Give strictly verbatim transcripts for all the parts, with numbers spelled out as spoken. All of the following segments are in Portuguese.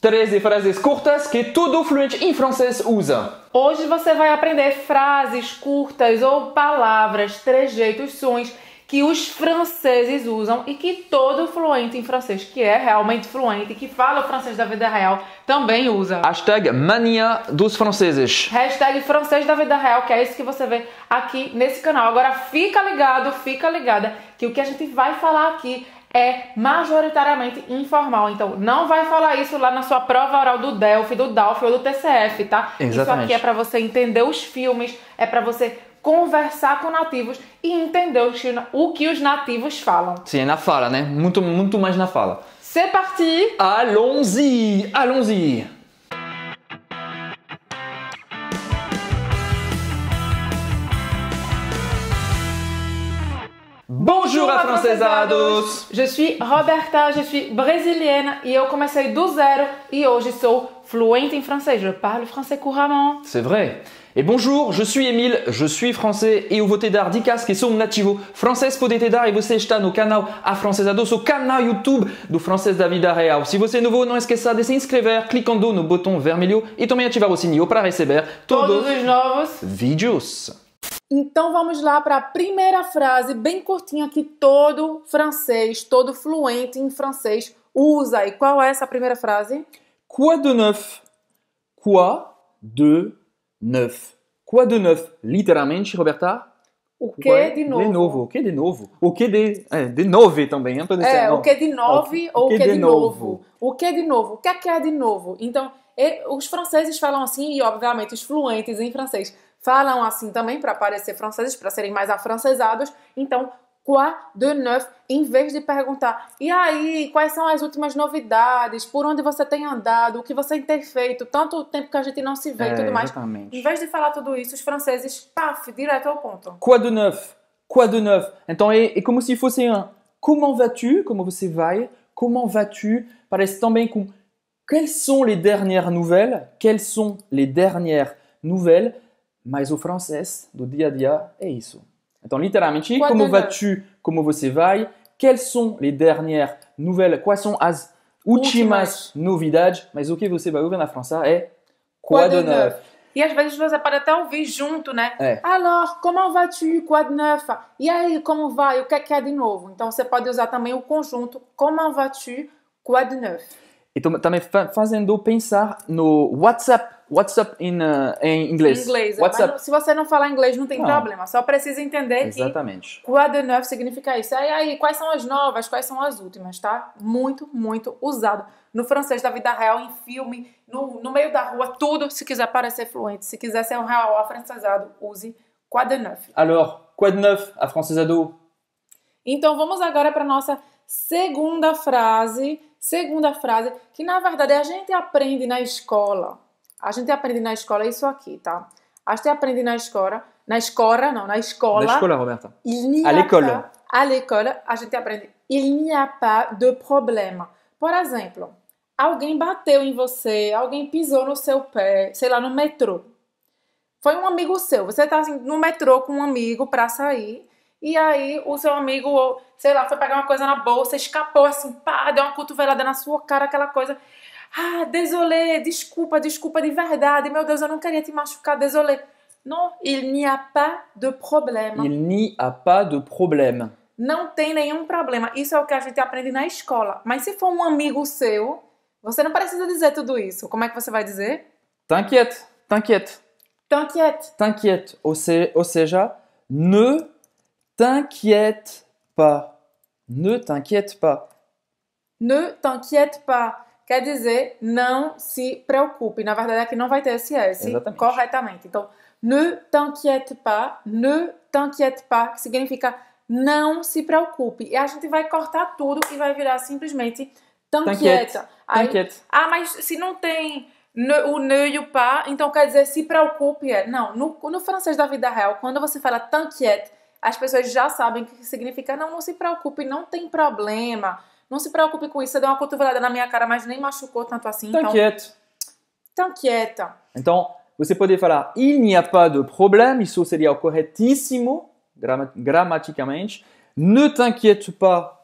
treze frases curtas que todo fluente em francês usa. Hoje você vai aprender frases curtas ou palavras, trejeitos, sons que os franceses usam e que todo fluente em francês, que é realmente fluente, que fala o francês da vida real, também usa. Hashtag mania dos franceses. Hashtag francês da vida real, que é isso que você vê aqui nesse canal. Agora fica ligado, fica ligada, que o que a gente vai falar aqui é majoritariamente informal. Então, não vai falar isso lá na sua prova oral do Delphi, do Dalf ou do T C F, tá? Exatamente. Isso aqui é para você entender os filmes, é para você conversar com nativos e entender o que os nativos falam. Sim, é na fala, né? Muito, muito mais na fala. C'est parti! Allons-y! Allons-y! Bonjour, afrancesados! Je suis Roberta, je suis brésilienne e eu comecei do zero e hoje sou fluente em francês. Je parle français couramment. C'est vrai. Et bonjour, je suis Emile, je suis français e eu vou te dar dicas que sou nativo francês poder te dar e você está no canal Afrancesados, o canal YouTube do Francês da Vida Real. Se você é novo, não esqueça de se inscrever clicando no botão vermelho e também ativar o sininho para receber todos, todos os novos vídeos. Então vamos lá para a primeira frase bem curtinha que todo francês, todo fluente em francês usa. E qual é essa primeira frase? Quoi de neuf? Quoi de neuf? Quoi de neuf? Literalmente, Roberta? O que de novo? De novo. O que de novo? O que de... É, de nove também. É, é o que de nove ou o que, que de, de novo. novo. O que de novo? O que é que é de novo? Então, e, os franceses falam assim e, obviamente, os fluentes em francês falam assim também para parecer franceses, para serem mais afrancesados. Então, quoi de neuf, em vez de perguntar, e aí, quais são as últimas novidades, por onde você tem andado, o que você tem feito, tanto tempo que a gente não se vê é, e tudo mais. Exatamente. Em vez de falar tudo isso, os franceses, paf, direto ao ponto. Quoi de neuf? Quoi de neuf? Então, é, é como se fosse um comment vas-tu? Como você vai? Comment vas-tu? Parece também com quelles sont les dernières nouvelles? Quelles sont les dernières nouvelles? Mas o francês do dia a dia é isso. Então, literalmente, Quoi como de vas-tu? Como você vai? Quelles sont les dernières nouvelles? Quais são as últimas, últimas. novidades? Mas o que você vai ouvir na França é Quoi, Quoi de, de neuf? neuf? E às vezes você pode até ouvir junto, né? É. Alors, comment vas-tu? Quoi de neuf? E aí, como vai? O que é que é de novo? Então, você pode usar também o conjunto Comment vas-tu? Quoi de neuf? E também fazendo pensar no WhatsApp, WhatsApp em, uh, em inglês. Em inglês. WhatsApp. Mas se você não falar inglês, não tem não. problema. Só precisa entender Exatamente. que quoi de neuf significa isso. E aí, quais são as novas, quais são as últimas, tá? Muito, muito usado no francês da vida real, em filme, no, no meio da rua, tudo. Se quiser parecer fluente, se quiser ser um real afrancesado, use quoi de neuf. Alors, quoi de neuf, afrancesado? Então, vamos agora para nossa segunda frase. Segunda frase, que na verdade a gente aprende na escola. A gente aprende na escola isso aqui, tá? A gente aprende na escola, na escola, não, na escola. Na escola, Roberta. À l'école. À l'école, a gente aprende il n'y a pas de problème. Por exemplo, alguém bateu em você, alguém pisou no seu pé, sei lá, no metrô. Foi um amigo seu, você tá assim, no metrô com um amigo pra sair. E aí o seu amigo, sei lá, foi pegar uma coisa na bolsa, escapou assim, pá, deu uma cotovelada na sua cara, aquela coisa. Ah, désolé, desculpa, desculpa de verdade. Meu Deus, eu não queria te machucar, désolé. Non, il n'y a pas de problème. Il n'y a pas de problème. Não tem nenhum problema. Isso é o que a gente aprende na escola. Mas se for um amigo seu, você não precisa dizer tudo isso. Como é que você vai dizer? T'inquiète, t'inquiète. T'inquiète. T'inquiète. Ou, se, ou seja, ne t'inquiète pas. Ne t'inquiète pas. Ne t'inquiète pas. Quer dizer, não se preocupe. Na verdade, aqui não vai ter esse S. Exatamente. Corretamente. Então, ne t'inquiète pas, ne t'inquiète pas, que significa não se preocupe. E a gente vai cortar tudo e vai virar simplesmente t'inquiète. T'inquiète. Ah, mas se não tem ne, o ne e o pas, então quer dizer se preocupe. É. Não, no, no francês da vida real, quando você fala t'inquiète, as pessoas já sabem o que significa não, não se preocupe, não tem problema. Não se preocupe com isso. Você deu uma cotovelada na minha cara, mas nem machucou tanto assim. T'inquiète. Então, t'inquiète. Então, você pode falar il n'y a pas de problème, isso seria o corretíssimo, gramaticamente. Ne t'inquiète pas,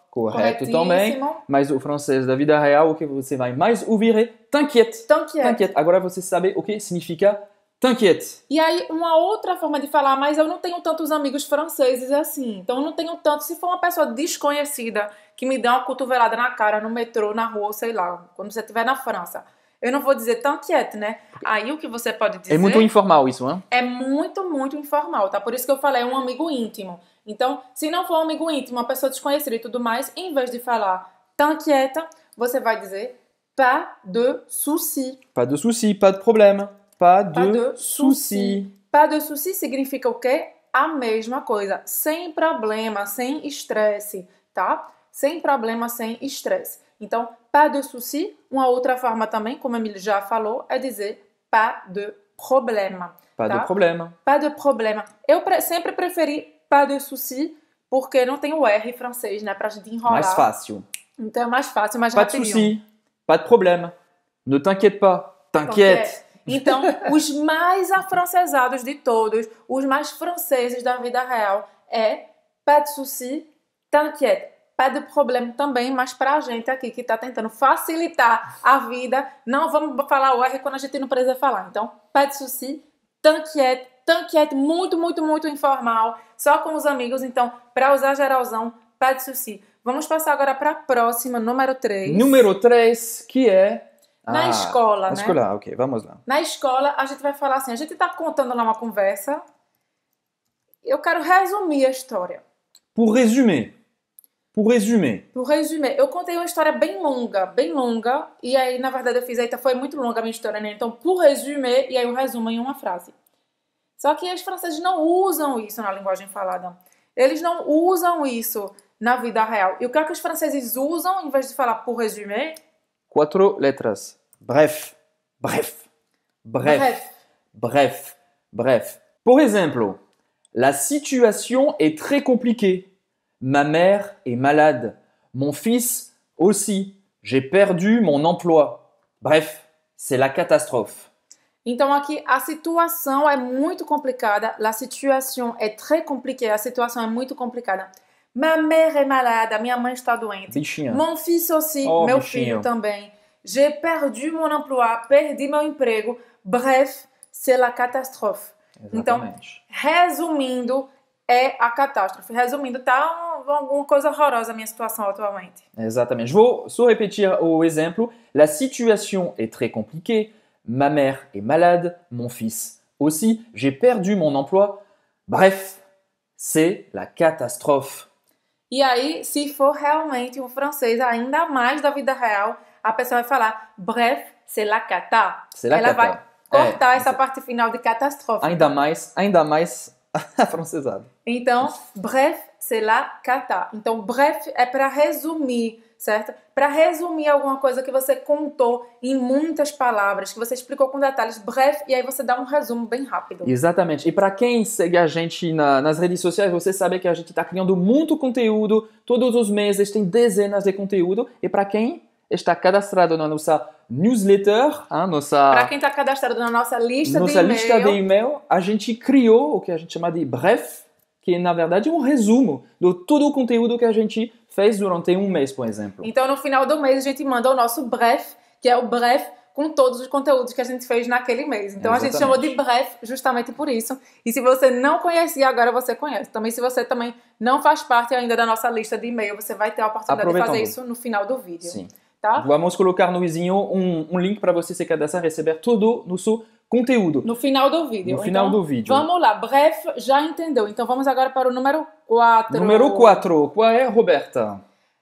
correto também. Corretíssimo. Mas o francês da vida real, o que você vai mais ouvir é t'inquiète. T'inquiète. T'inquiète. Agora você sabe o que significa t'inquiète. E aí, uma outra forma de falar, mas eu não tenho tantos amigos franceses assim. Então, eu não tenho tanto. Se for uma pessoa desconhecida que me dá uma cotovelada na cara, no metrô, na rua, sei lá, quando você estiver na França, eu não vou dizer t'inquiète, né? Aí, o que você pode dizer... É muito informal isso, hein? É muito, muito informal, tá? Por isso que eu falei, é um amigo íntimo. Então, se não for um amigo íntimo, uma pessoa desconhecida e tudo mais, em vez de falar t'inquiète, você vai dizer pas de souci. Pas de souci, pas de problème. Pas de, Pas de souci. Pas de souci significa o quê? A mesma coisa. Sem problema, sem estresse, tá? Sem problema, sem estresse. Então, pas de souci, uma outra forma também, como a Emily já falou, é dizer pas de problème. Pas tá? de problème. Pas de problème. Eu pre- sempre preferi pas de souci, porque não tem o R francês, né? Pra gente enrolar. Mais fácil. Então é mais fácil, mais Pas de rapidinho. souci. Pas de problème. Ne t'inquiète pas. T'inquiète. Então, os mais afrancesados de todos, os mais franceses da vida real, é pas de souci, t'inquiète. Pas de problème também, mas pra gente aqui que tá tentando facilitar a vida, não vamos falar o R quando a gente não precisa falar. Então, pas de souci, t'inquiète, t'inquiète, muito, muito, muito informal, só com os amigos. Então, pra usar geralzão, pas de souci. Vamos passar agora pra próxima, número três. Número três, que é... Na Ah, escola, na né? escola, ok, vamos lá. Na escola, a gente vai falar assim, a gente tá contando lá uma conversa, eu quero resumir a história. Pour résumer. Pour résumer. Por resumir, eu contei uma história bem longa, bem longa, e aí, na verdade, eu fiz, eita, foi muito longa a minha história, né? Então, por resumir, e aí eu resumo em uma frase. Só que os franceses não usam isso na linguagem falada. Eles não usam isso na vida real. E o que é que os franceses usam, em vez de falar por resumir? Quatro letras. Bref. Bref. Bref. Bref. Bref. Bref. Por exemplo, la situation est très compliquée. Ma mère est malade. Mon fils aussi. J'ai perdu mon emploi. Bref, c'est la catastrophe. Então aqui a situação é muito complicada. La situation est très compliquée. A situação é muito complicada. Ma mère est malade. A minha mãe está doente. Bichinha. Mon fils aussi. Oh, meu bichinho. filho também. J'ai perdu mon emploi. Perdi meu emprego. Bref, c'est la catastrophe. Então, Exatamente. resumindo, é a catástrofe. Resumindo, tá uma, uma coisa horrorosa a minha situação atualmente. Exatamente. Je vou só repetir o exemplo. La situation est très compliquée. Ma mère est malade. Mon fils aussi. J'ai perdu mon emploi. Bref, c'est la catastrophe. E aí, se for realmente um francês ainda mais da vida real, a pessoa vai falar bref, c'est la cata. C'est la Ela cata. vai cortar É, essa parte final de catástrofe. Ainda mais, ainda mais afrancesado. Então, bref, c'est la cata. Então, bref é para resumir, certo? Para resumir alguma coisa que você contou em muitas palavras, que você explicou com detalhes, bref, e aí você dá um resumo bem rápido. Exatamente. E para quem segue a gente na, nas redes sociais, você sabe que a gente está criando muito conteúdo. Todos os meses tem dezenas de conteúdo. E para quem está cadastrado na nossa newsletter, hein, nossa, Para quem está cadastrado na nossa lista nossa de lista de e-mail, e-mail, a gente criou o que a gente chama de bref, que na verdade é um resumo de todo o conteúdo que a gente fez durante um mês, por exemplo. então no final do mês a gente manda o nosso bref, que é o bref com todos os conteúdos que a gente fez naquele mês. Então a gente chamou de bref justamente por isso. E se você não conhecia, agora você conhece. Também se você também não faz parte ainda da nossa lista de e-mail, você vai ter a oportunidade de fazer isso no final do vídeo. Sim. Tá? Vamos colocar no vizinho um, um link para você se cadastrar e receber todo o nosso conteúdo. No final do vídeo. No final então, do vídeo. Vamos lá, bref, já entendeu. Então vamos agora para o número quatro. Número quatro. Qual é, Roberta?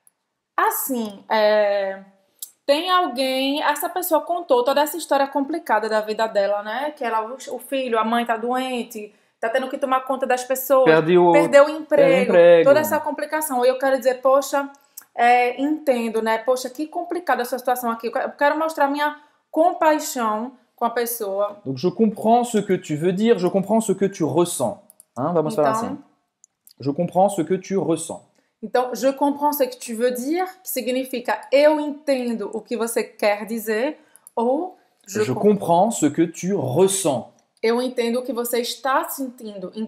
Assim, é... tem alguém, essa pessoa contou toda essa história complicada da vida dela, né? Que ela, o filho, a mãe tá doente, tá tendo que tomar conta das pessoas, Perdeu, perdeu o emprego, perdeu o emprego, toda essa complicação. E eu quero dizer, poxa, é, entendo, né? Poxa, que complicada a sua situação aqui. Eu quero mostrar minha compaixão com a pessoa. Donc je comprends ce que tu veux dire, je comprends ce que tu ressens. Hein, vamos Então, falar assim. Je comprends ce que tu ressens. Então, je comprends ce que tu veux dire, que significa eu entendo o que você quer dizer, ou Je, je comprends ce que tu ressens. eu entendo o que você está sentindo. Então,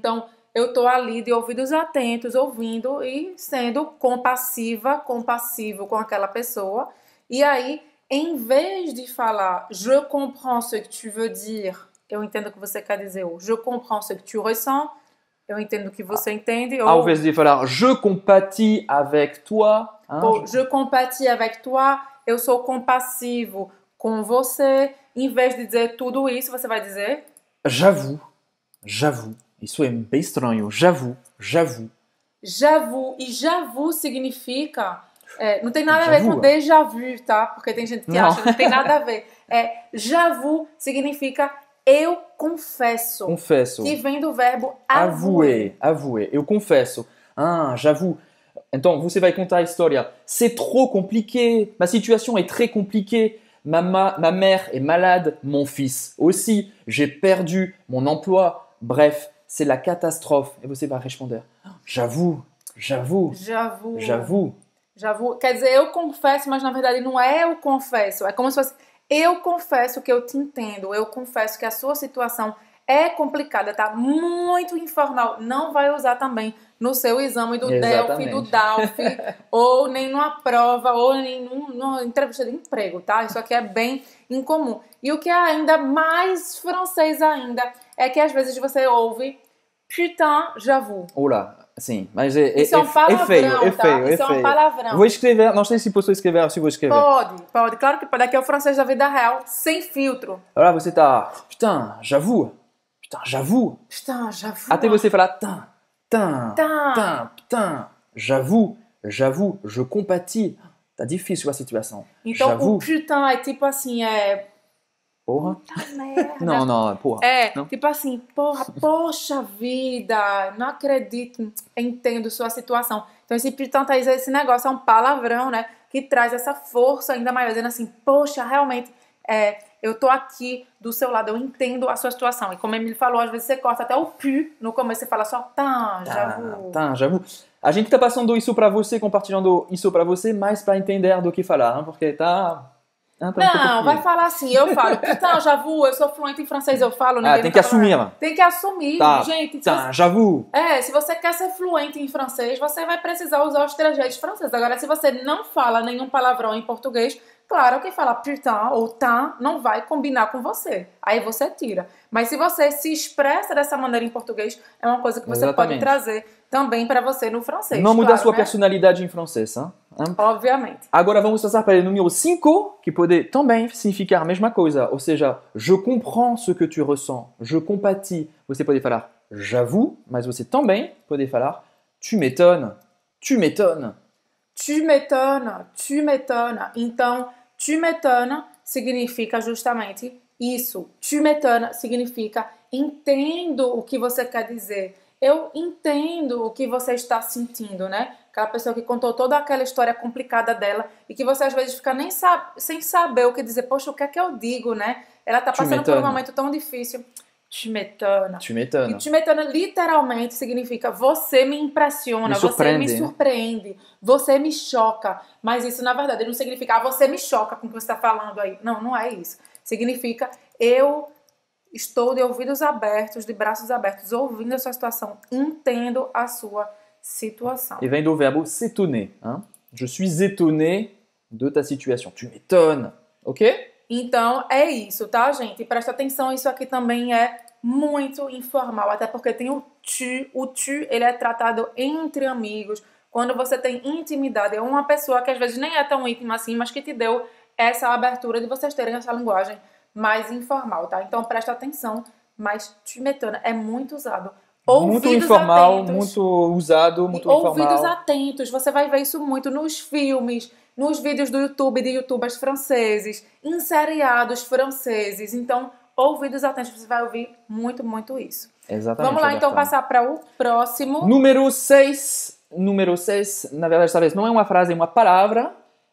eu tô ali de ouvidos atentos, ouvindo e sendo compassiva, compassivo com aquela pessoa. E aí, em vez de falar je comprends ce que tu veux dire, eu entendo o que você quer dizer, ou je comprends ce que tu ressens, eu entendo o que você entende, ou, Ao invés de falar je compatis avec toi, hein, ou je compatis avec toi, eu sou compassivo com você. Em vez de dizer tudo isso, você vai dizer j'avoue, j'avoue. Isso é bem estranho. J'avoue, j'avoue. j'avoue. E j'avoue significa... É, não tem nada a ver J'avoue. com déjà vu, tá? Porque tem gente que Não. acha que não tem nada a ver. É, j'avoue significa eu confesso. Confesso. Que vem do verbo avouer. Avouer, avouer. Eu confesso. Ah, j'avoue. Então, você vai contar a história. C'est trop compliqué. Ma situation est très compliquée. Ma, ma, ma mère est malade. Mon fils aussi. J'ai perdu mon emploi. Bref, c'est la catastrophe. E você vai responder. J'avoue, j'avoue, J'avoue. j'avoue. J'avoue. Quer dizer, eu confesso, mas na verdade não é eu confesso. É como se fosse eu confesso que eu te entendo. Eu confesso que a sua situação é complicada, tá? Muito informal. Não vai usar também no seu exame do Delphi, do D A L F, ou nem numa prova, ou nem num- numa entrevista de emprego, tá? Isso aqui é bem incomum. E o que é ainda mais francês ainda é que às vezes você ouve putain, j'avoue. Olá, sim, mas é, é, Isso é um é, palavrão, é feio, é tá? feio, é Isso é um feio. palavrão. Vou escrever, não sei se posso escrever, se vou escrever. Pode, pode. Claro que pode. Aqui é o francês da vida real, sem filtro. Olha, você tá, putain, j'avoue, putain, j'avoue. Putain, j'avoue. Até você falar, tin, tin, Tin. tin, putain, j'avoue, j'avoue, je compatis. Tá difícil a situação. Então, J'avoue. o putain é tipo assim, é... Porra. Puta merda. Não, não, porra. É, Não? tipo assim, porra, poxa vida, não acredito, entendo sua situação. Então, esse putain, tá, esse negócio é um palavrão, né? Que traz essa força ainda maior, dizendo assim, poxa, realmente, é, eu tô aqui do seu lado, eu entendo a sua situação. E como a Emily falou, às vezes você corta até o pu, no começo você fala só, tá, j'avoue. Tá, j'avoue. A gente tá passando isso pra você, compartilhando isso pra você, mais pra entender do que falar, hein? Porque tá... Ah, tá um pouco Não, frio. vai falar assim, eu falo, putain, j'avoue, eu sou fluente em francês, eu falo. Ah, ninguém tem vai que falar. assumir, mano. Tem que assumir, Tá, gente. se tá, j'avoue. você- É, se você quer ser fluente em francês, você vai precisar usar os trejeitos franceses. Agora, se você não fala nenhum palavrão em português, claro que falar putain ou tan não vai combinar com você. Aí você tira. Mas se você se expressa dessa maneira em português, é uma coisa que você Exatamente. pode trazer também para você no francês. Não muda claro, sua né? personalidade em francês, hein? Hein? Obviamente. Agora vamos passar para o número cinco, que pode também significar a mesma coisa. Ou seja, je comprends ce que tu ressens. Je compatis. Você pode falar j'avoue, mas você também pode falar tu m'étonnes. Tu m'étonnes. Tu m'étonnes, tu m'étonnes. Então, tu m'étonnes significa justamente isso. Tu m'étonnes significa entendo o que você quer dizer. Eu entendo o que você está sentindo, né? Aquela pessoa que contou toda aquela história complicada dela e que você às vezes fica nem sabe, sem saber o que dizer. Poxa, o que é que eu digo, né? Ela tá Tu passando por um m'étonnes. momento tão difícil. Tu m'étonnes. Tu E m'étonnes. tu m'étonnes literalmente significa você me impressiona, Me você surpreende, me né? surpreende, você me choca. Mas isso, na verdade, não significa ah, você me choca com o que você está falando aí. Não, não é isso. Significa eu estou de ouvidos abertos, de braços abertos, ouvindo a sua situação, entendo a sua situação. E vem do verbo s'étonner. Hein? Je suis étonné de ta situation. Tu m'étonnes. Ok? Então, é isso, tá, gente? Presta atenção, isso aqui também é muito informal, até porque tem o tu. O tu, ele é tratado entre amigos, quando você tem intimidade. É uma pessoa que às vezes nem é tão íntima assim, mas que te deu essa abertura de vocês terem essa linguagem mais informal, tá? Então, presta atenção, mas tu m'étonnes é muito usado. Muito Ouvidos informal, atentos. muito usado, muito Ouvidos informal. atentos, você vai ver isso muito nos filmes, nos vídeos do YouTube de youtubers franceses, em seriados franceses. Então, ouvidos atentos, você vai ouvir muito, muito isso. Exatamente. Vamos lá, então, Roberta. passar para o próximo. Número seis. Número seis, na verdade, talvez não é uma frase, é uma palavra.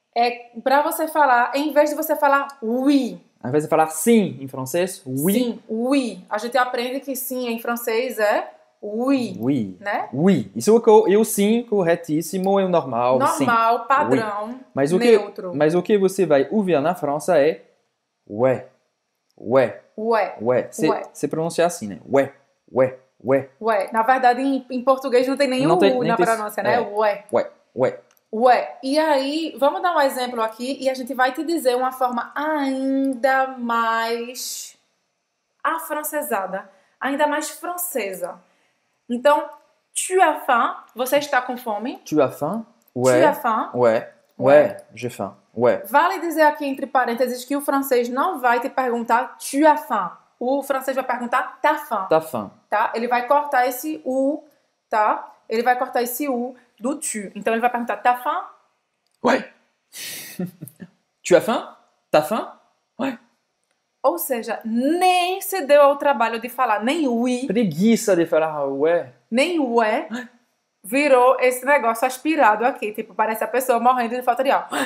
É para você falar, em vez de você falar oui, Ao invés de falar sim em francês, oui. sim, oui. A gente aprende que sim em francês é oui, Oui. né? Oui. Isso é o, co- é o sim corretíssimo, é o normal, sim. Normal, padrão, Mas o, que, neutro. mas o que você vai ouvir na França é ouais. Ouais. Ouais. Ouais. C'est Ouais. c'est prononcé assim, né? Ouais. Ouais. ouais. Ué. Na verdade, em, em português não tem nem Não o tem- U nem na tem- pronúncia, né? é. Ué. Ouais, ouais. Ué. E aí, vamos dar um exemplo aqui e a gente vai te dizer uma forma ainda mais afrancesada, ainda mais francesa. Então, tu as faim, você está com fome. Tu as faim? Tu Ouais. as faim. Ouais. Ouais. Ouais, j'ai faim. Ouais. Vale dizer aqui entre parênteses que o francês não vai te perguntar tu as faim. O francês vai perguntar t'as faim, T'as faim. tá? Ele vai cortar esse U, tá? Ele vai cortar esse U do tu. Então ele vai perguntar t'as faim? Ouais. Tu as faim? T'as faim? Ouais. Ou seja, nem se deu ao trabalho de falar nem oui, Preguiça de falar ouais. nem ué. Virou esse negócio aspirado aqui. Tipo, parece a pessoa morrendo de falta de ar.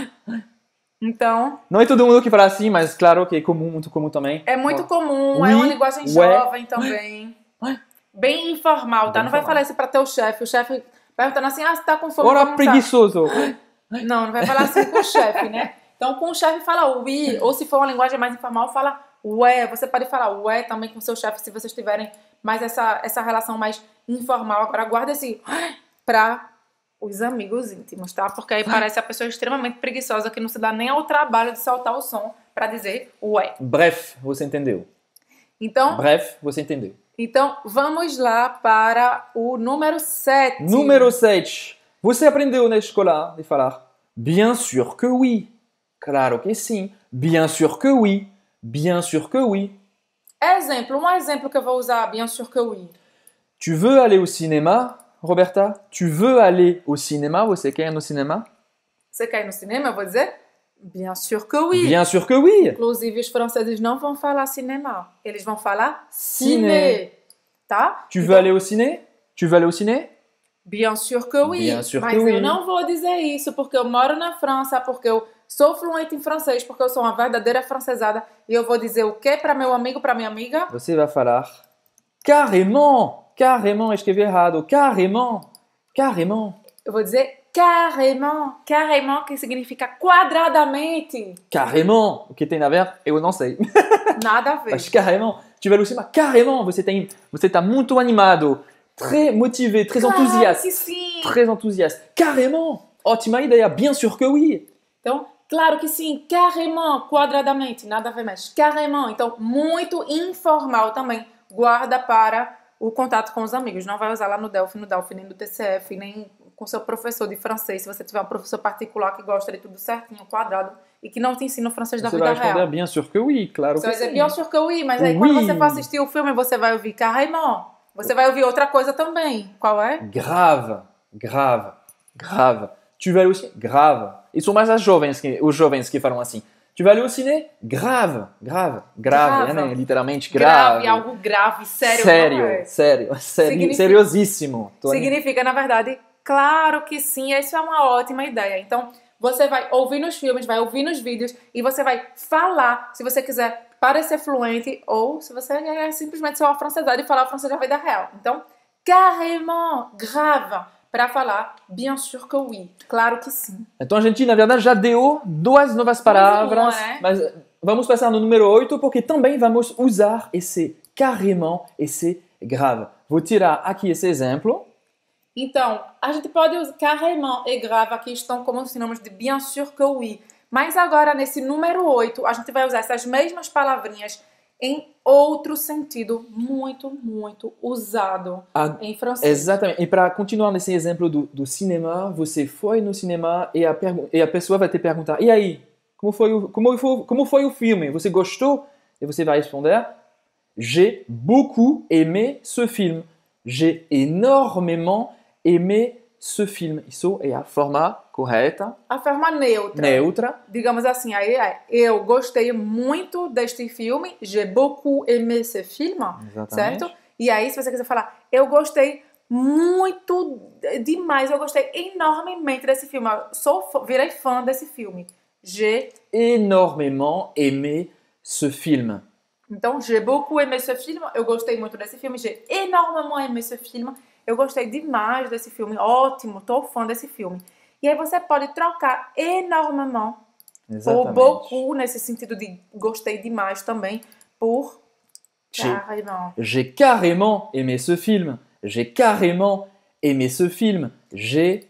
Então, Não é todo mundo que fala assim, mas claro que é comum, muito comum também. é muito comum, Oui, é uma linguagem ué. jovem também. Ouais. Bem informal, tá? Bem Não vai informal. falar isso pra teu chefe. O chefe perguntando assim, ah, você tá com fome? Ora, vamos almoçar? preguiçoso. Não, não vai falar assim com o chefe, né? Então, com o chefe fala oui, ou se for uma linguagem mais informal, fala ué. Você pode falar ué também com o seu chefe, se vocês tiverem mais essa, essa relação mais informal. Agora, guarda esse pra os amigos íntimos, tá? Porque aí parece a pessoa extremamente preguiçosa que não se dá nem ao trabalho de soltar o som pra dizer ué. Bref, você entendeu. Então, Bref, você entendeu. então vamos lá para o número sete. Número sete. Você aprendeu na escola de falar bien sûr que oui. Claro que sim. Bien sûr que oui. Bien sûr que oui. Exemplo, um exemplo que eu vou usar, bien sûr que oui. Tu veux aller au cinéma, Roberta? Tu veux aller au cinéma? Você quer ir no cinema? Você quer ir no cinema? Eu vou dizer bien sûr que oui. Bien sûr que oui. Inclusive, os franceses não vão falar cinema. Eles vão falar Ciné. ciné. Tá? Tu veux Então, aller au ciné? Tu veux aller au ciné? bien sûr que oui. Bien sûr Mas que eu oui. não vou dizer isso porque eu moro na França, porque eu sou fluente em francês, porque eu sou uma verdadeira francesada. E eu vou dizer o quê para meu amigo, para minha amiga? Você vai falar carrément. Carrément, escrevi errado. Carrément. Carrément. Eu vou dizer carrément. Carrément, que significa quadradamente. Carrément. O que tem a ver? Eu não sei. Nada a ver. Mas carrément. Tu vai ao cinema? Carrément. Você tem, você tá muito animado. Très motivé, très Claro enthousiaste. que sim. Très enthousiaste. Carrément. Ótima ideia. Bien sûr que oui. Então, claro que sim, carrément, quadradamente, nada a ver mais. Carrément, então, muito informal também. Guarda para o contato com os amigos. Não vai usar lá no Delphi, no Delphi, nem no T C F, nem com seu professor de francês. Se você tiver um professor particular que gosta de tudo certinho, quadrado, e que não te ensina o francês da Você vida vai responder real. bien sûr que oui. Claro Você que vai dizer sim. bien sûr que oui, mas aí Oui. quando você for assistir o filme, você vai ouvir carrément. Você vai ouvir outra coisa também. Qual é? Grave. Grave. Grave. Tu vas aller au ciné? Grave. Ils sont mais as jovens que, os jovens que falam assim. Tu vas aller au ciné? Grave. Grave. Grave. Grave. Né? Literalmente grave. Grave, algo grave, sério. Sério. não é? Sério. Sério. Significa- Seriosíssimo. Tô anim- Significa, na verdade, claro que sim, isso é uma ótima ideia. Então, você vai ouvir nos filmes, vai ouvir nos vídeos e você vai falar, se você quiser parecer fluente ou se você quer simplesmente ser uma francesada e falar o francês da vida real. Então, carrément, grave, para falar bien sûr que oui, claro que sim. Então a gente, na verdade, já deu duas novas palavras. boa, né? Mas vamos passar no número oito, porque também vamos usar esse carrément, esse grave. Vou tirar aqui esse exemplo. Então, a gente pode usar carrément e grave, aqui estão como sinônimos de bien sûr que oui. Mas agora, nesse número oito, a gente vai usar essas mesmas palavrinhas em outro sentido muito, muito usado Ah, em francês. Exatamente. E para continuar nesse exemplo do, do cinema, você foi no cinema e a, pergu- e a pessoa vai te perguntar: e aí? Como foi, o, como, foi, como foi o filme? Você gostou? E você vai responder: j'ai beaucoup aimé ce film. J'ai énormément aimé ce film. Isso é a forma correta, A forma neutra. neutra. Digamos assim, aí é, eu gostei muito deste filme, j'ai beaucoup aimé ce film, Exatamente. certo? E aí, se você quiser falar, eu gostei muito demais, eu gostei enormemente desse filme, eu sou, fã- virei fã desse filme. J'ai, Énormément aimé ce film. então, j'ai beaucoup aimé ce film, eu gostei muito desse filme, j'ai énormément aimé ce film, eu gostei demais desse filme, ótimo, tô fã desse filme. E aí você pode trocar énormément ou Exatamente. beaucoup, nesse sentido de gostei demais também, por J'ai Carrément. j'ai carrément aimé ce film. J'ai carrément aimé ce film. J'ai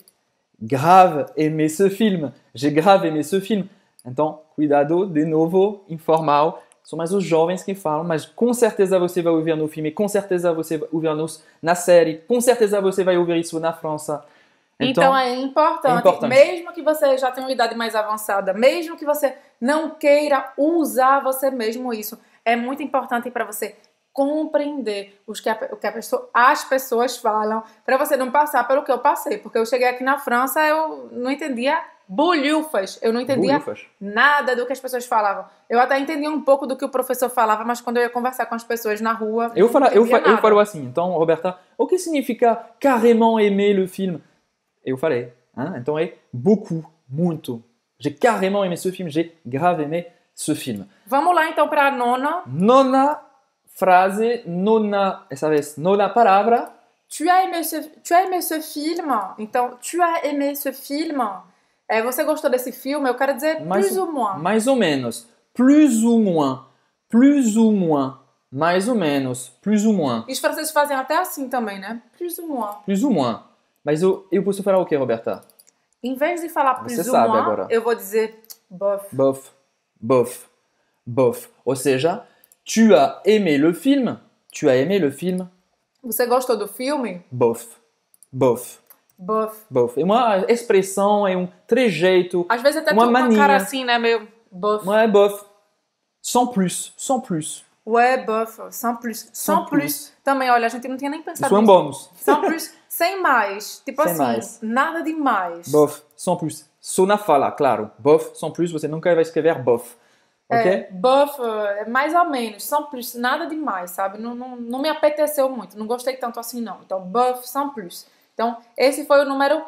grave aimé ce film. J'ai grave aimé ce film. Então, cuidado, de novo, informal. São mais os jovens que falam, mas com certeza você vai ouvir no filme, com certeza você vai ouvir nos, na série, com certeza você vai ouvir isso na França. Então, então é, importante, é importante, mesmo que você já tenha uma idade mais avançada, mesmo que você não queira usar você mesmo isso, é muito importante para você compreender os que a, o que a pessoa, as pessoas falam, para você não passar pelo que eu passei. Porque eu cheguei aqui na França, eu não entendia bolhufas, eu não entendia bolhufas. Nada do que as pessoas falavam. Eu até entendia um pouco do que o professor falava, mas quando eu ia conversar com as pessoas na rua, eu falo, eu, fa, eu falo assim. Então, Roberta, o que significa carrément aimer le film? Eu falei. Hein? Então é beaucoup, muito. J'ai carrément aimé ce film, j'ai grave aimé ce film. Vamos lá então para a nona. Nona frase, nona, essa vez, nona palavra. Tu as aimé ce, tu as aimé ce film? Então, tu as aimé ce film? É, você gostou desse filme? Eu quero dizer mais, plus ou moins. Mais ou menos. Plus ou moins. Plus ou moins. Mais ou menos. Plus ou moins. E os franceses fazem até assim também, né? Plus ou moins. Plus ou moins. Mas eu, eu posso falar o que, Roberta? Em vez de falar plus ou moins, agora. Eu vou dizer bof. Bof. Bof. Bof. Ou seja, tu as aimé le film? Tu as aimé le film? Você gostou do filme? Bof. Bof. Bof. Bof. É uma expressão, é um trejeito, às vezes até uma tu mania. Com a cara assim, né? Meio bof. Ouais, bof. Sans plus. Sans plus. Ouais, bof. Sans plus. Sans, Sans plus. plus. Também, olha, a gente não tinha nem pensado nisso. Isso é um bônus. Sans plus. Sem mais. Tipo sem assim, mais. Nada demais. Bof. Sans plus. Só na fala, claro. Bof, sans plus, você nunca vai escrever bof. Ok? É, bof, é mais ou menos. Sans plus. Nada demais, sabe? Não, não, não me apeteceu muito. Não gostei tanto assim, não. Então, bof, sans plus. Então, esse foi o número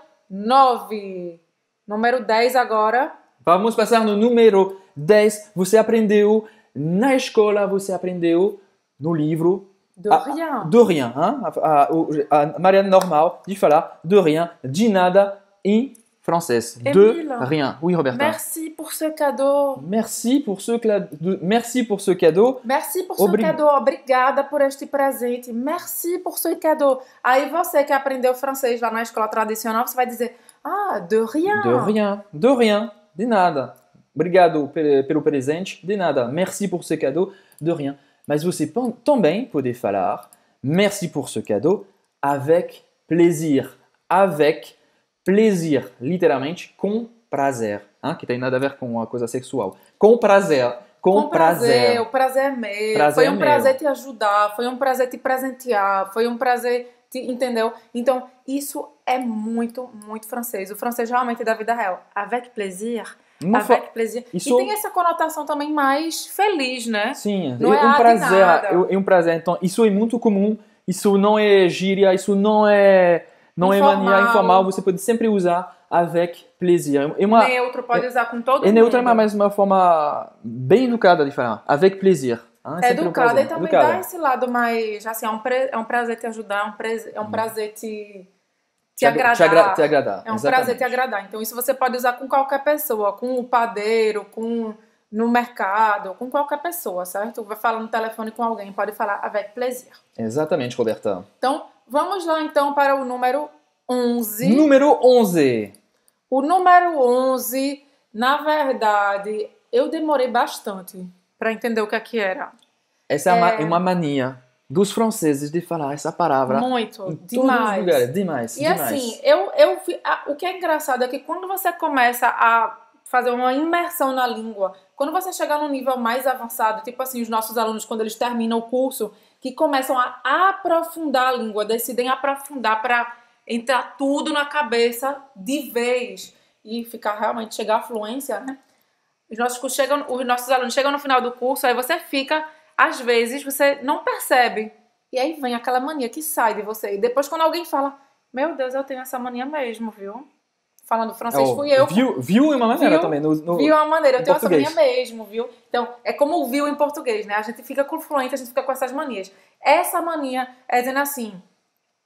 nove. Número dez agora. Vamos passar no número dez. Você aprendeu na escola, você aprendeu no livro. De rien. De rien. Hein? A, a, a maneira normal de falar de rien, de nada em francês. Emile. De rien. Oui, Roberta. Merci pour ce cadeau. Merci pour ce, merci pour ce cadeau. Merci pour ce Obrig... cadeau. Obrigada por este presente. Merci pour ce cadeau. Aí você que aprendeu francês lá na escola tradicional, você vai dizer, ah, de rien. De rien. De rien. De nada. Obrigado pelo presente. De nada. Merci pour ce cadeau. De rien. Mas você também pode falar merci pour ce cadeau avec plaisir. Avec plaisir, literalmente, com prazer, hein? Que tem nada a ver com uma coisa sexual. Com prazer, com, com prazer. prazer. O prazer é meu. Prazer foi um é prazer meu. te ajudar, foi um prazer te presentear, foi um prazer, te, entendeu? Então, isso é muito, muito francês. O francês realmente é da vida real. Avec plaisir. Uma avec fa... plaisir. Isso... E tem essa conotação também mais feliz, né? Sim, não é um prazer, é um prazer. Então, isso é muito comum. Isso não é gíria, isso não é não informal. é mania informal. Você pode sempre usar avec plaisir. É uma, neutro, pode usar com todo é mundo. Neutro, mas uma forma bem educada de falar. Avec plaisir. Hein? É educada um e também educada. dá esse lado mais, assim, é um, pre... é um prazer te ajudar, é um, pre... é um prazer te... te agradar. Te, agra te agradar. É um Exatamente. prazer te agradar. Então, isso você pode usar com qualquer pessoa, com o padeiro, com no mercado, com qualquer pessoa, certo? Vai falar no telefone com alguém, pode falar avec plaisir. Exatamente, Roberta. Então, vamos lá então para o número onze. Número onze. O número onze, na verdade, eu demorei bastante para entender o que é que era. Essa é, é uma mania dos franceses de falar essa palavra. Muito, em demais. Todos os lugares, demais. E demais. assim, eu, eu, o que é engraçado é que quando você começa a fazer uma imersão na língua, quando você chegar num nível mais avançado, tipo assim, os nossos alunos, quando eles terminam o curso, que começam a aprofundar a língua, decidem aprofundar para entrar tudo na cabeça de vez e ficar realmente, chegar à fluência, né? Os nossos, chegam, os nossos alunos chegam no final do curso, aí você fica, às vezes, você não percebe. E aí vem aquela mania que sai de você. E depois quando alguém fala, meu Deus, eu tenho essa mania mesmo, viu? Falando francês, oh, fui eu. Viu, viu é uma maneira viu, também. No, no, viu é uma maneira, eu tenho português. essa mania mesmo, viu? Então, é como o viu em português, né? A gente fica com fluente, a gente fica com essas manias. Essa mania é dizendo assim,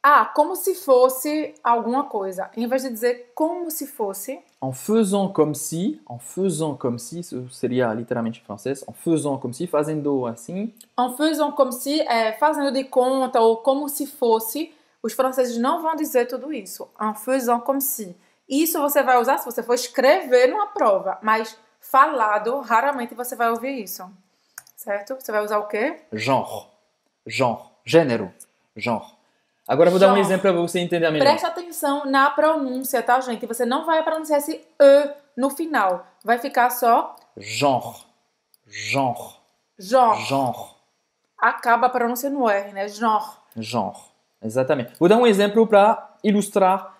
Ah, como se fosse alguma coisa. Em vez de dizer como se fosse, En faisant comme si, en faisant comme si, isso seria literalmente em francês, en faisant comme si, fazendo assim. en faisant comme si, é, fazendo de conta ou como se fosse, os franceses não vão dizer tudo isso. En faisant comme si. Isso você vai usar se você for escrever numa prova, mas falado, raramente você vai ouvir isso. Certo? Você vai usar o quê? Genre. Genre. Gênero. Genre. Agora eu vou dar um Genre. exemplo para você entender melhor. Presta atenção na pronúncia, tá, gente? Você não vai pronunciar esse E no final. Vai ficar só Genre. Genre. genre. Genre. Acaba a pronúncia no R, né? Genre. Genre. Exatamente. Vou dar um exemplo para ilustrar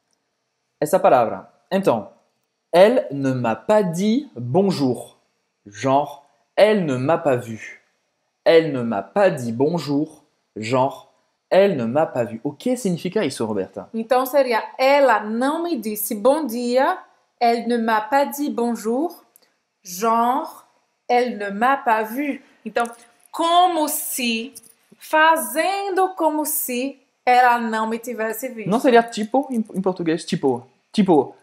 essa palavra. Então, elle ne m'a pas dit bonjour. Genre, elle ne m'a pas vu. Elle ne m'a pas dit bonjour. Genre, elle ne m'a pas vu. O que significa isso, Roberta? Então seria, ela não me disse bom dia, elle ne m'a pas dit bonjour, genre, elle ne m'a pas vu. Então, como se, fazendo como se ela não me tivesse visto. Não seria tipo em, em português? Tipo. Tipo.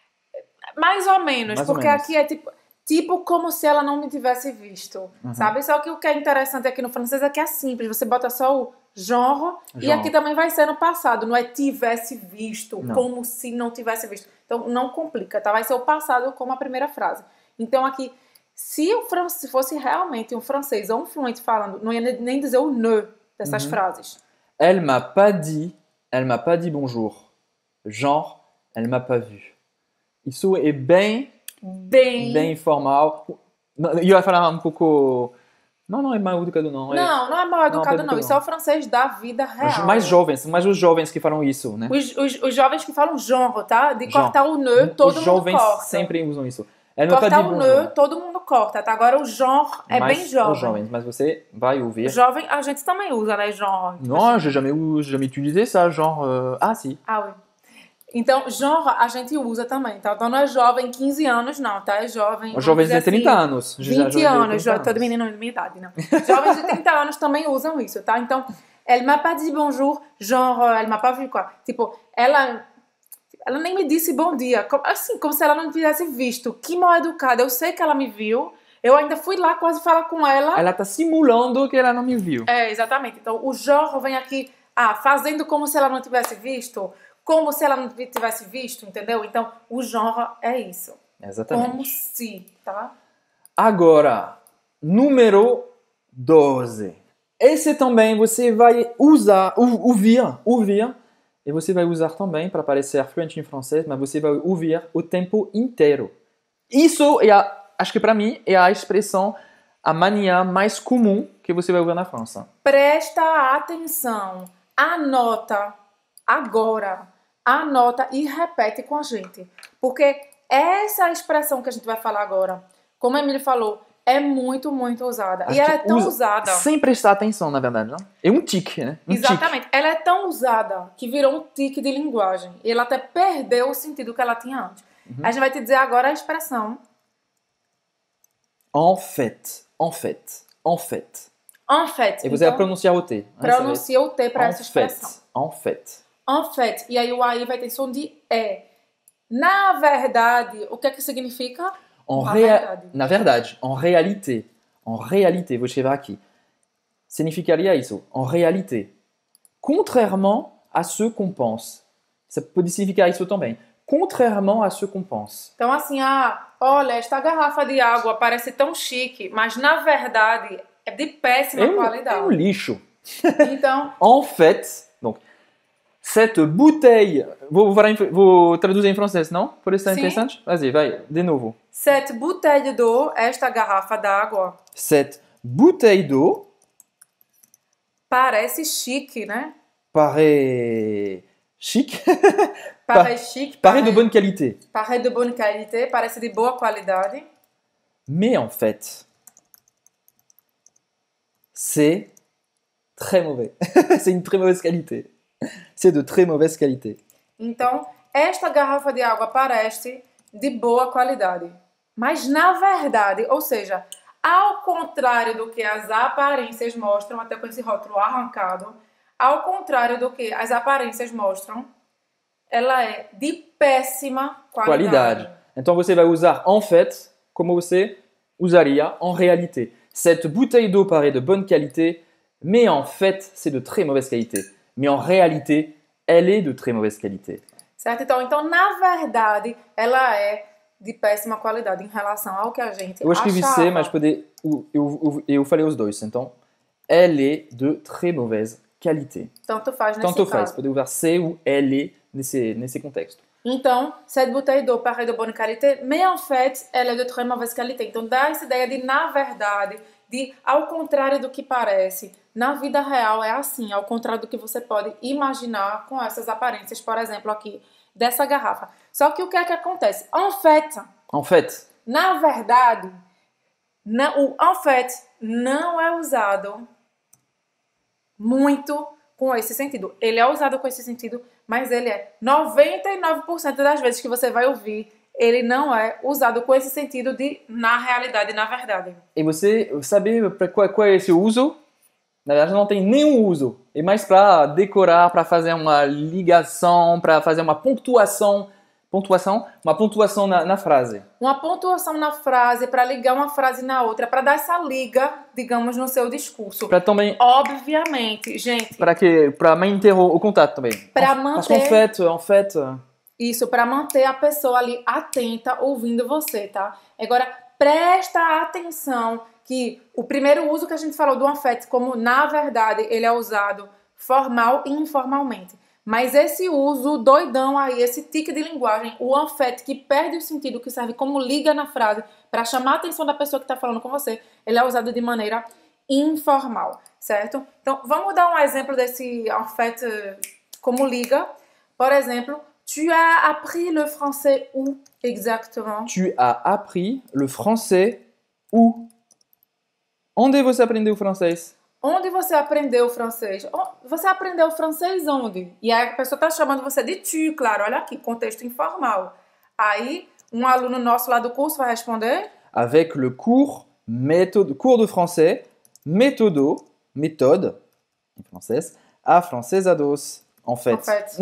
Mais ou menos, Mais ou porque menos. aqui é tipo, tipo como se ela não me tivesse visto, Uhum. sabe? Só que o que é interessante aqui no francês é que é simples, você bota só o genre, e Genre. aqui também vai ser no passado, não é tivesse visto, Não. como se não tivesse visto. Então não complica, tá? Vai ser o passado como a primeira frase. Então aqui, se, o fran- se fosse realmente um francês ou um fluente falando, não ia nem dizer o ne dessas Uhum. frases. Elle m'a pas dit. Elle m'a pas dit bonjour. Genre, elle m'a pas vu. Isso é bem, Bem... bem formal. E eu ia falar um pouco. Não, não é mal educado, não. É Não, não é mal educado, não, não. Isso é o francês da vida real. mais jovens, mais os jovens que falam isso, né? Os, os, os jovens que falam genre, tá? De Genre. cortar o ne, todo os mundo jovens corta. sempre usam isso. Elle m'a pas Cortar dit o bonjour. ne, todo mundo corta, tá? Agora o genre é Mas bem jovem. os jovens, mas você vai ouvir. Jovem, a gente também usa, né? Genre. Non, j'ai jamais, ou- j'ai jamais utilisé ça, genre. euh, Ah, si. Ah, oui. Então, genre a gente usa também, tá? Então não é jovem quinze anos, não, tá? É jovem. Os vamos jovens dizer de trinta assim, anos. Já- vinte jovens de anos, trinta já tô de menino de minha idade, não. Jovens de trinta anos também usam isso, tá? Então, elle m'a pas dit bonjour, genre, elle m'a pas vu, quoi. Tipo, ela. Ela nem me disse bom dia. Como- Assim, como se ela não tivesse visto. Que mal educada. Eu sei que ela me viu. Eu ainda fui lá quase falar com ela. Ela tá simulando que ela não me viu. É, exatamente. Então, o genre vem aqui, ah, fazendo como se ela não tivesse visto. Como se ela não tivesse visto, entendeu? Então, o genre é isso. Exatamente. Como se, tá? Agora, número doze. Esse também você vai usar, ou- ouvir, ouvir, e você vai usar também para parecer fluente em francês, mas você vai ouvir o tempo inteiro. Isso é, a, acho que para mim, é a expressão, a mania mais comum que você vai ouvir na França. Presta atenção. Anota agora. Anota e repete com a gente. Porque essa expressão que a gente vai falar agora, como a Emília falou, é muito, muito usada. A e ela é gente tão usa usada. sem prestar atenção, na verdade. Não? É um tique, né? Um Exatamente. Ela é tão usada que virou um tique de linguagem. E ela até perdeu o sentido que ela tinha antes. Uhum. A gente vai te dizer agora a expressão En fait, en fait, en fait. en fait. E você vai pronunciar o T. pronuncia o T para essa En fait, expressão. en fait. En fait. E aí o A I vai ter som de E. Na verdade, o que é que significa? En Na rea- verdade. Na verdade, en réalité, en réalité, vou escrever aqui. Significaria isso, en réalité. Contrairement à ce qu'on pense. Ça pode significar isso também. Contrairement à ce qu'on pense. Então assim, ah, olha, esta garrafa de água parece tão chique, mas na verdade é de péssima É um, é um qualidade. lixo. Então, En fait, donc, cette bouteille. Vou, vou, vou traduzir em francês, não? Pode ser Sim. interessante? Vas-y, vai, de novo. cette bouteille d'eau, esta garrafa d'água, Cette bouteille d'eau parece chique, né? paraît chic, Parece chique, paraît de bonne qualité. parece de bonne qualité, parece de boa qualidade. Mais en fait, c'est très mauvais. C'est une très mauvaise qualité. C'est de très mauvaise qualité. Então, esta garrafa de água parece de boa qualidade. Mas na verdade, ou seja, ao contrário do que as aparências mostram, até com esse rótulo arrancado, Ao contrário do que as aparências mostram, ela é de péssima qualidade. Qualidade. Então você vai usar en fait como você usaria en réalité. Cette bouteille d'eau paraît de bonne qualité, mais en fait, c'est de très mauvaise qualité. Mais en réalité, elle est de très mauvaise qualité. Certo? Então, então, na verdade, ela é de péssima qualidade em relação ao que a gente Eu escrevi achava. C, mas poder, eu, eu, eu falei os dois. Então, elle est de très mauvaise qualité. Tanto faz nesse Tanto caso. faz, poder usar C ou elle est nesse, nesse contexto. Então, cette bouteille d'eau paraît de bonne qualité, mais en fait, elle est de très mauvaise qualité. Então, dá essa ideia de, na verdade, de ao contrário do que parece. Na vida real é assim, ao contrário do que você pode imaginar com essas aparências, por exemplo, aqui, dessa garrafa. Só que o que é que acontece? En fait, En fait, na verdade, não, o en fait não é usado muito com esse sentido. Ele é usado com esse sentido, mas ele é noventa e nove por cento das vezes que você vai ouvir, ele não é usado com esse sentido de na realidade, na verdade. e você sabe para qual, qual é esse uso? Na verdade, não tem nenhum uso. É mais para decorar, para fazer uma ligação, para fazer uma pontuação, pontuação, uma pontuação na, na frase. Uma pontuação na frase para ligar uma frase na outra, para dar essa liga, digamos, no seu discurso. Para também, Obviamente, gente, para que, para manter o, o contato também. Pra En- Parce manter- qu'en fait, en fait, isso para manter a pessoa ali atenta, ouvindo você, tá? Agora, presta atenção que o primeiro uso que a gente falou do en fait, como na verdade ele é usado formal e informalmente. Mas esse uso doidão aí, esse tique de linguagem, o en fait, que perde o sentido, que serve como liga na frase para chamar a atenção da pessoa que está falando com você, ele é usado de maneira informal, certo? Então, vamos dar um exemplo desse en fait eh, como liga. Por exemplo, tu as appris le français où exactement? tu as appris le français où? Onde você aprendeu francês? Onde você aprendeu francês? O- Você aprendeu francês onde? E aí a pessoa está chamando você de tu, claro, olha aqui, contexto informal. Aí, um aluno nosso lá do curso vai responder, Avec le cours, méthode, cours de français, méthodo, méthode, en français, à francesados, en fait. en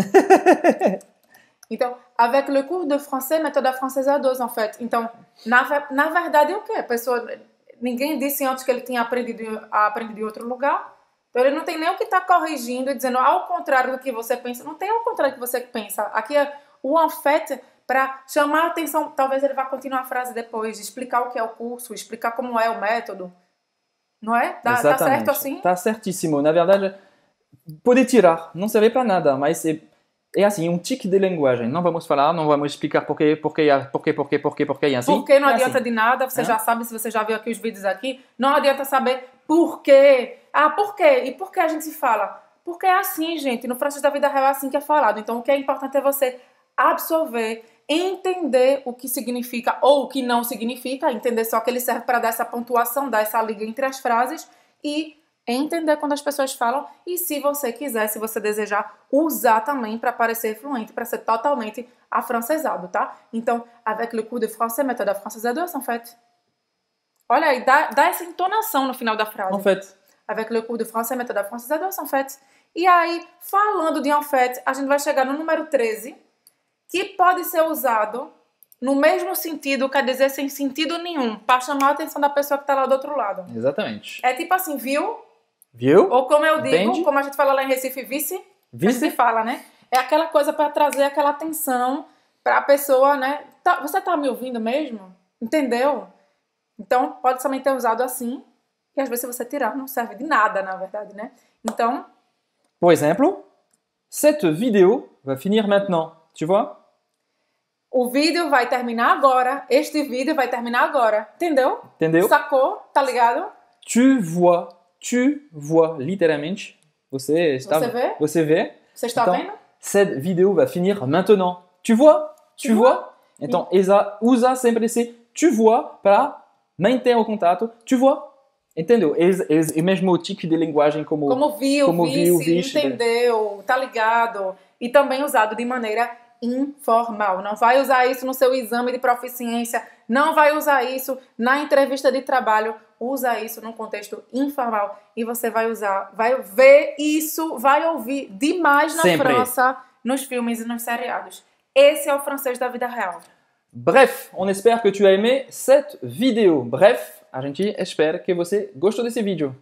fait. Então, avec le cours de français, méthode française à dos, en fait. Então, na, ve- na verdade, o quê? A pessoa, ninguém disse antes que ele tinha aprendido, aprendido em outro lugar. Então, ele não tem nem o que estar corrigindo e dizendo ao contrário do que você pensa. Não tem ao contrário do que você pensa. Aqui é o en fait para chamar a atenção. Talvez ele vá continuar a frase depois, explicar o que é o curso, explicar como é o método. Não é? Dá, tá certo assim? Tá certíssimo. Na verdade, pode tirar, não serve para nada, mas é, é assim, um tique de linguagem. Não vamos falar, não vamos explicar porquê, porquê, porquê, porquê, porquê, porquê, e assim. Porque não é adianta assim. de nada, você Hã? já sabe, se você já viu aqui os vídeos aqui, não adianta saber por quê. Ah, por quê? E por que a gente fala? Porque é assim, gente, no francês da vida real é assim que é falado. Então, o que é importante é você absorver, entender o que significa ou o que não significa, entender só que ele serve para dar essa pontuação, dar essa liga entre as frases e entender quando as pessoas falam e, se você quiser, se você desejar, usar também para parecer fluente, para ser totalmente afrancesado, tá? Então, avec le cours de français, méthode francaisade, en fait. Olha aí, dá, dá essa entonação no final da frase. En fait, Avec le cours de français, méthode francaisade, en fait. E aí, falando de en fait, a gente vai chegar no número treze, que pode ser usado no mesmo sentido, quer dizer, sem sentido nenhum, para chamar a atenção da pessoa que está lá do outro lado. exatamente. É tipo assim, viu? Viu? Ou como eu digo, Entende? como a gente fala lá em Recife, vice, Vice? a gente fala, né? É aquela coisa para trazer aquela atenção para a pessoa, né? Tá, você tá me ouvindo mesmo? Entendeu? Então, pode também ter usado assim, e às vezes se você tirar, não serve de nada, na verdade, né? Então, Por exemple, cette vidéo va finir maintenant. Tu vois? o vídeo vai terminar agora, este vídeo vai terminar agora, entendeu? Entendeu? Sacou? Tá ligado? Tu vois, tu vois, literalmente. Você está, Você vê? Você vê? Você está Então, vendo? cette vidéo va finir maintenant. Tu vois? Tu, Tu vois? Então, exa, usa sempre esse tu vois para manter o contato. Tu vois? Entendeu? E, e, e mesmo o tique de linguagem como... Como viu, como visse, viu, viste, entendeu, tá ligado. E também usado de maneira informal. Não vai usar isso no seu exame de proficiência, não vai usar isso na entrevista de trabalho. usa isso num contexto informal e você vai usar, vai ver isso, vai ouvir demais na Sempre. França, nos filmes e nos seriados. Esse é o francês da vida real. Bref, on espère que tu as aimé cette vidéo. Bref, a gente espera que você gostou desse vídeo.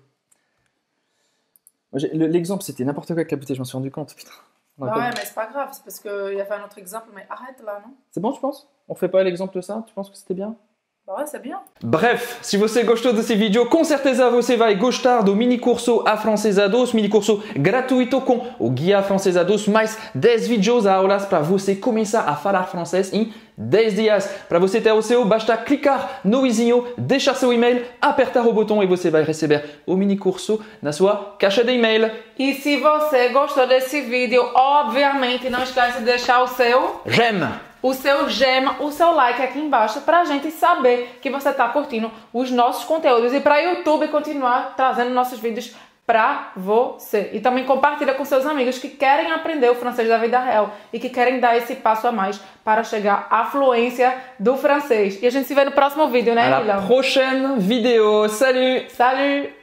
L'exemple, c'était n'importe quoi avec la bouteille, je m'en suis rendu compte. Putain. Ouais, pas... mais c'est pas grave, c'est parce qu'il y avait un autre exemple, mais arrête là, non? C'est bon, tu penses? On fait pas l'exemple de ça? Tu penses que c'était bien? Bah ouais, c'est bien. Bref, se você gostou desse vídeo, com certeza você vai gostar do mini curso Afrancesados, mini curso gratuito com o Guia Afrancesados, mais dez vídeos aulas para você começar a falar francês em dez dias. Para você ter o seu, basta clicar no izinho, deixar seu e-mail, apertar o botão e você vai receber o mini curso na sua caixa de e-mail. E se você gostou desse vídeo, obviamente não esquece de deixar o seu j'aime. O seu gema, o seu like aqui embaixo para a gente saber que você está curtindo os nossos conteúdos e para o YouTube continuar trazendo nossos vídeos para você. E também compartilha com seus amigos que querem aprender o francês da vida real e que querem dar esse passo a mais para chegar à fluência do francês. E a gente se vê no próximo vídeo, né, À la Guilherme? prochaine vidéo. Salut! Salut!